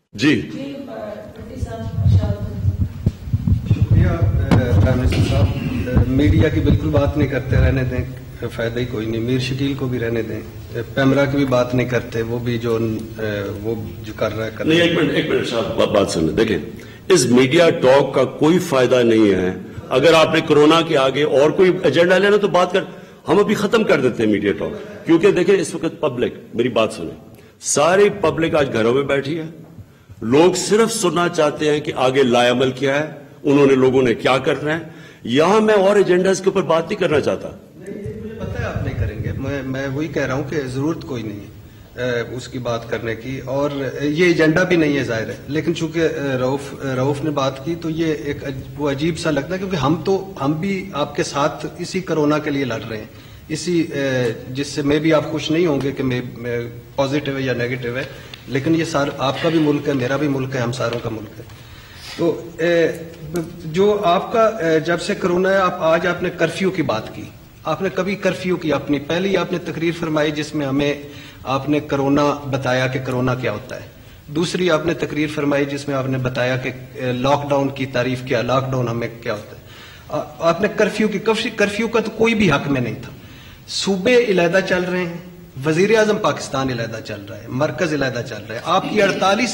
جی شکریہ prime minister صاحب. Media کی بالکل بات نہیں کرتے, رہنے دیں, فائدہ ہی کوئی نہیں. میر شکیل کو بھی رہنے دیں, پیمرا کی بھی بات نہیں کرتے, وہ بھی جو کر رہا ہے نہیں. ایک منٹ صاحب بات سنیں. دیکھیں, اس میڈیا ٹاک کا کوئی فائدہ نہیں ہے. اگر آپ نے کورونا کے آگے اور کوئی ایجنڈا لینا تو بات کر, ہم ابھی ختم کر دیتے ہیں میڈیا ٹاک. کیونکہ دیکھیں اس وقت پبلک, میری بات سنیں, ساری پبلک آج گھروں میں بیٹھی ہے. لوگ صرف سننا چاہتے ہیں کہ آگے لائے عمل کیا ہے, انہوں نے لوگوں نے کیا کرنا ہے. یہاں میں اور ایجنڈاز کے اوپر بات نہیں کرنا چاہتا. مجھے پتہ ہے آپ نہیں کریں گے, میں وہی کہہ رہا ہوں کہ ضرورت کوئی نہیں ہے اس کی بات کرنے کی, اور یہ ایجنڈا بھی نہیں ہے ظاہر ہے. لیکن چونکہ رؤف نے بات کی تو یہ ایک وہ عجیب سا لگتا ہے, کیونکہ ہم بھی آپ کے ساتھ اسی کرونا کے لیے لڑ رہے ہیں, اسی جس سے میں بھی آپ خوش نہیں ہوں گے کہ میں پازیٹیو ہے یا نیگیٹو ہے, لیکن یہ آپ کا بھی ملک ہے, میرا بھی ملک ہے, ہم ساروں کا ملک ہے. تو جو آپ کا جب سے کرونا ہے, آج آپ نے کرفیو کی بات کی. آپ نے کبھی کرفیو کی اپنی پہلی آپ نے تقریر فرمائی جس میں ہمیں آپ نے کرونا بتایا کہ کرونا کیا ہوتا ہے. دوسری آپ نے تقریر فرمائی جس میں آپ نے بتایا کہ لاک ڈاؤن کی تعریف کیا, لاک ڈاؤن ہمیں کیا ہوتا ہے. آپ نے کرفیو کی, کرفیو کا تو کوئی بھی حق میں نہیں تھا. صوبے علیحدہ چل رہے ہیں, وزیر اعظم پاکستان علیحدہ چل رہا ہے, مرکز علیحدہ چل رہا ہے. آپ کی 48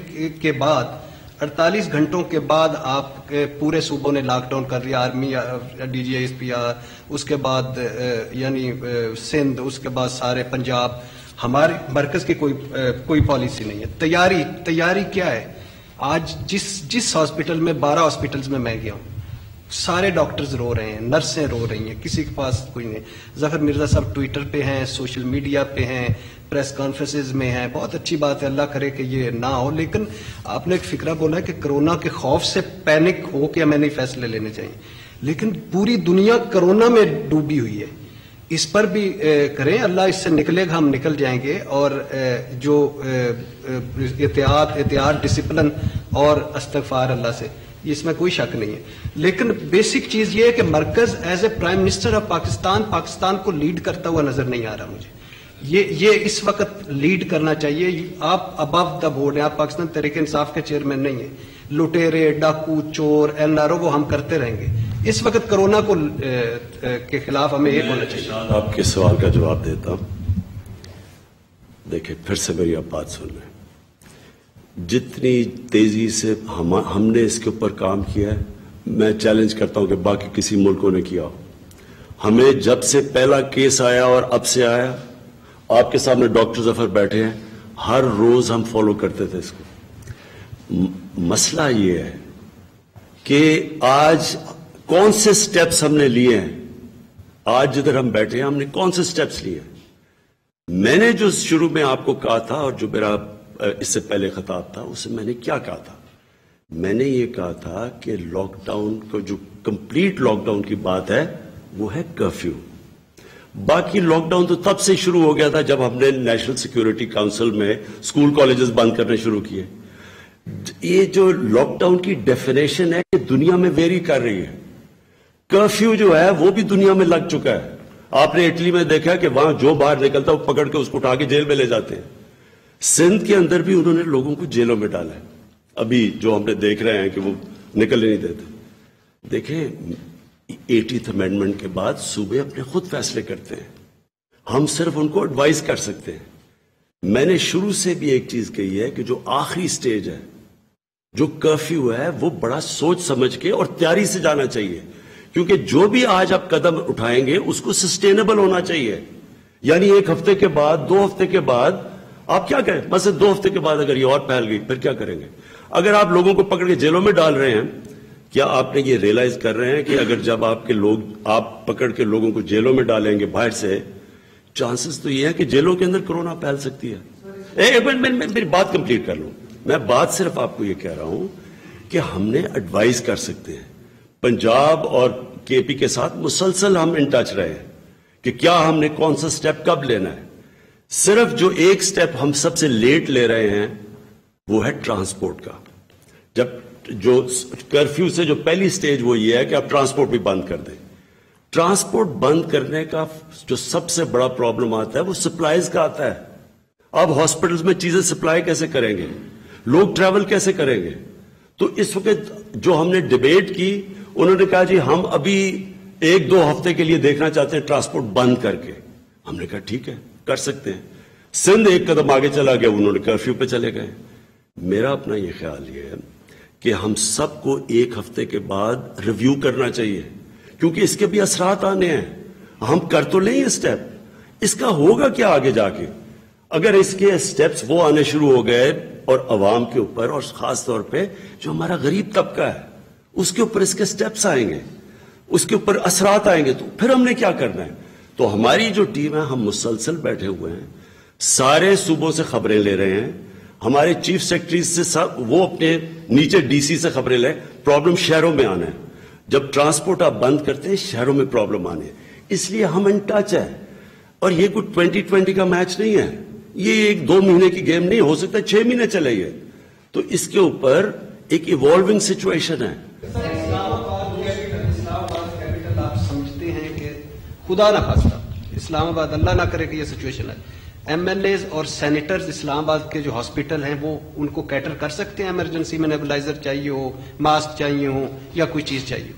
گھنٹوں کے بعد آپ کے پورے صوبوں نے لاک ڈاؤن کر لیا. Army, D G S P R, اس کے بعد یعنی سندھ, اس کے بعد سارے پنجاب. ہمارے مرکز کی کوئی پالیسی نہیں ہے. تیاری کیا ہے؟ آج جس ہاسپٹل میں 12 ہاسپٹلز میں گیا ہوں, سارے ڈاکٹرز رو رہے ہیں, نرسیں رو رہی ہیں, کسی کے پاس کوئی نہیں. ظفر مرزا صاحب ٹویٹر پہ ہیں, سوشل میڈیا پہ ہیں, پریس کانفرنسز میں ہیں. بہت اچھی بات ہے, اللہ کرے کہ یہ نہ ہو. لیکن آپ نے ایک فکرہ بولا ہے کہ کرونا کے خوف سے پینک ہو کے ہمیں نہیں فیصلے لینے چاہیے, لیکن پوری دنیا کرونا میں ڈوبی ہوئی ہے. اس پر بھی کریں, اللہ اس سے نکلے گا, ہم نکل جائیں گے. اور جو احتیاط ڈسپلن اور استغفار اللہ سے, اس میں کوئی شک نہیں ہے. لیکن بیسک چیز یہ ہے کہ مرکز as a prime minister of Pakistan کو لیڈ کرتا ہوا نظر نہیں آ رہا مجھے. یہ اس وقت لیڈ کرنا چاہیے. آپ ابو دا بورڈ ہیں, آپ پاکستان تحریک انصاف کے چیئرمین نہیں ہیں. لٹیرے, ڈاکو, چور, NRO وہ ہم کرتے رہیں گے. اس وقت کرونا کے خلاف ہمیں ایک ہونا چاہیے. آپ کے سوال کا جواب دیتا ہوں. دیکھیں, پھر سے میری اب بات سن لیں. جتنی تیزی سے ہم نے اس کے اوپر کام کیا ہے, میں چیلنج کرتا ہوں کہ باقی کسی ملکوں نے کیا ہو. ہمیں جب سے پہلا کیس آیا اور اب سے آیا, آپ کے سامنے ڈاکٹر ظفر بیٹھے ہیں, ہر روز ہم فالو کرتے تھے اس کو. مسئلہ یہ ہے کہ آج کون سے سٹیپس ہم نے لیے ہیں. آج جدھر ہم بیٹھے ہیں, ہم نے کون سے سٹیپس لیے ہیں. میں نے جو شروع میں آپ کو کہا تھا, اور جو میرا اس سے پہلے خطاب تھا, اس سے میں نے کیا کہا تھا؟ میں نے یہ کہا تھا کہ لاک ڈاؤن کو, جو کمپلیٹ لاک ڈاؤن کی بات ہے وہ ہے کرفیو. باقی لاک ڈاؤن تو تب سے شروع ہو گیا تھا جب ہم نے نیشنل سیکیورٹی کاؤنسل میں اسکول کالجز بند کرنے شروع کیے. یہ جو لاک ڈاؤن کی ڈیفینیشن ہے کہ دنیا میں ویری کر رہی ہے. کرفیو جو ہے وہ بھی دنیا میں لگ چکا ہے. آپ نے اٹلی میں دیکھا کہ وہاں جو باہر نکلتا وہ پکڑ کے اس کو اٹھا کے جیل میں لے جاتے ہیں. سندھ کے اندر بھی انہوں نے لوگوں کو جیلوں میں ڈالا ہے. ابھی جو ہم نے دیکھ رہے ہیں کہ وہ نکل نہیں دیتے. دیکھیں, 80th امینڈمنٹ کے بعد صوبے اپنے خود فیصلے کرتے ہیں, ہم صرف ان کو ایڈوائز کر سکتے ہیں. میں نے شروع سے بھی ایک چیز کہی ہے کہ جو آخری سٹیج ہے, جو کرفیو ہے, وہ بڑا سوچ سمجھ کے اور تیاری سے جانا چاہیے. کیونکہ جو بھی آج آپ قدم اٹھائیں گے اس کو سسٹینیبل ہونا چاہیے. یعنی 1 ہفتے کے بعد, 2 ہفتے کے بعد آپ کیا کریں؟ مثلا 2 ہفتے کے بعد اگر یہ اور پھیل گئی, پھر کیا کریں گے؟ اگر آپ لوگوں کو پکڑ کے جیلوں میں ڈال رہے ہیں, کیا آپ نے یہ ریئلائز کر رہے ہیں کہ اگر جب آپ پکڑ کے لوگوں کو جیلوں میں ڈالیں گے باہر سے, چانسز تو یہ ہے کہ جیلوں کے اندر کرونا پھیل سکتی ہے. ایک منٹ, میں میری بات کمپلیٹ کر لوں. میں بات صرف آپ کو یہ کہہ رہا ہوں کہ ہم نے ایڈوائز کر سکتے ہیں. پنجاب اور KP کے ساتھ مسلسل ہم ان ٹچ رہے ہیں کہ کیا ہم نے کون سا سٹیپ کب لینا ہے. صرف جو ایک سٹیپ ہم سب سے لیٹ لے رہے ہیں وہ ہے ٹرانسپورٹ کا. جب جو کرفیو سے جو پہلی سٹیج وہ یہ ہے کہ آپ ٹرانسپورٹ بھی بند کر دیں. ٹرانسپورٹ بند کرنے کا جو سب سے بڑا پرابلم آتا ہے وہ سپلائز کا آتا ہے. آپ ہاسپٹلز میں چیزیں سپلائی کیسے کریں گے؟ لوگ ٹریول کیسے کریں گے؟ تو اس وقت جو ہم نے ڈیبیٹ کی، انہوں نے کہا جی ہم ابھی 1-2 ہفتے کے لیے دیکھنا چاہتے ہیں ٹرانسپورٹ بند کر کے. ہم نے کہا ٹھیک ہے کر سکتے ہیں. سندھ ایک قدم آگے چلا گیا، انہوں نے کرفیو پہ چلے گئے. میرا اپنا یہ خیال یہ ہے کہ ہم سب کو 1 ہفتے کے بعد ریویو کرنا چاہیے، کیونکہ اس کے بھی اثرات آنے ہیں. ہم کر تو لیں اسٹیپ، اس کا ہوگا کیا آگے جا کے؟ اگر اس کے اسٹیپس وہ آنے شروع ہو گئے اور عوام کے اوپر، اور خاص طور پہ جو ہمارا غریب طبقہ ہے اس کے اوپر اس کے اسٹیپس آئیں گے، اس کے اوپر اثرات آئیں گے، تو پھر ہم نے کیا کرنا ہے؟ تو ہماری جو ٹیم ہے، ہم مسلسل بیٹھے ہوئے ہیں، سارے صوبوں سے خبریں لے رہے ہیں. ہمارے چیف سیکرٹریز سے سب وہ اپنے نیچے ڈی سی سے خبریں لیں. پرابلم شہروں میں آنا ہے. جب ٹرانسپورٹ آپ بند کرتے ہیں شہروں میں پرابلم آنے ہے. اس لیے ہم ان ٹچ ہے. اور یہ کوئی 2020 کا میچ نہیں ہے، یہ 1-2 مہینے کی گیم نہیں، ہو سکتا ہے 6 مہینے چلے گئے. تو اس کے اوپر ایک ایوالونگ سچویشن ہے. اسلام آباد کیپٹل آپ سمجھتے ہیں کہ خدا نہ خواستہ اسلام آباد، اللہ نہ کرے کہ یہ سچویشن ہے، ایم ایل ایز اور سینیٹرز اسلام آباد کے جو ہاسپٹل ہیں وہ ان کو کیٹر کر سکتے ہیں؟ ایمرجنسی میں نیبولائزر چاہیے ہو، ماسک چاہیے ہو، یا کوئی چیز چاہیے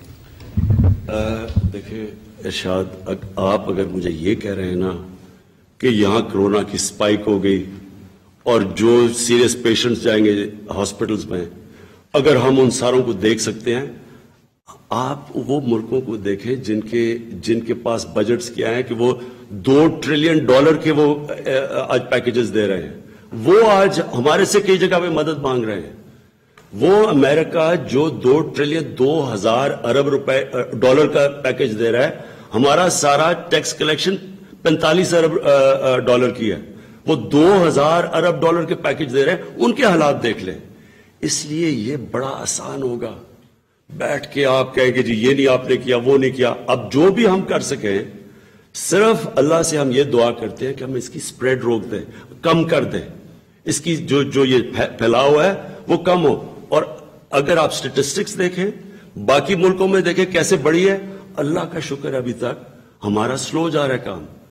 ہو؟ دیکھیں ارشاد، آپ اگر مجھے یہ کہہ رہے ہیں نا کہ یہاں کرونا کی سپائک ہو گئی اور جو سیریس پیشنٹس جائیں گے ہاسپٹلز میں، اگر ہم ان ساروں کو دیکھ سکتے ہیں، آپ وہ ملکوں کو دیکھیں جن کے پاس بجٹس کیا ہیں کہ وہ $2 ٹریلین کے وہ آج پیکیجز دے رہے ہیں. وہ آج ہمارے سے کئی جگہ پہ مدد مانگ رہے ہیں. وہ امریکہ جو $2 ٹریلین $2,000 ارب ڈالر کا پیکیج دے رہا ہے، ہمارا سارا ٹیکس کلیکشن $45 ارب کی ہے. وہ $2,000 ارب کے پیکیج دے رہے ہیں. ان کے حالات دیکھ لیں. اس لیے یہ بڑا آسان ہوگا بیٹھ کے آپ کہیں کہ جی یہ نہیں آپ نے کیا، وہ نہیں کیا. اب جو بھی ہم کر سکیں، صرف اللہ سے ہم یہ دعا کرتے ہیں کہ ہم اس کی سپریڈ روک دیں، کم کر دیں. اس کی جو یہ پھیلاؤ ہے وہ کم ہو. اور اگر آپ سٹیٹسٹکس دیکھیں، باقی ملکوں میں دیکھیں کیسے بڑی ہے، اللہ کا شکر ابھی تک ہمارا سلو جا رہا ہے کام.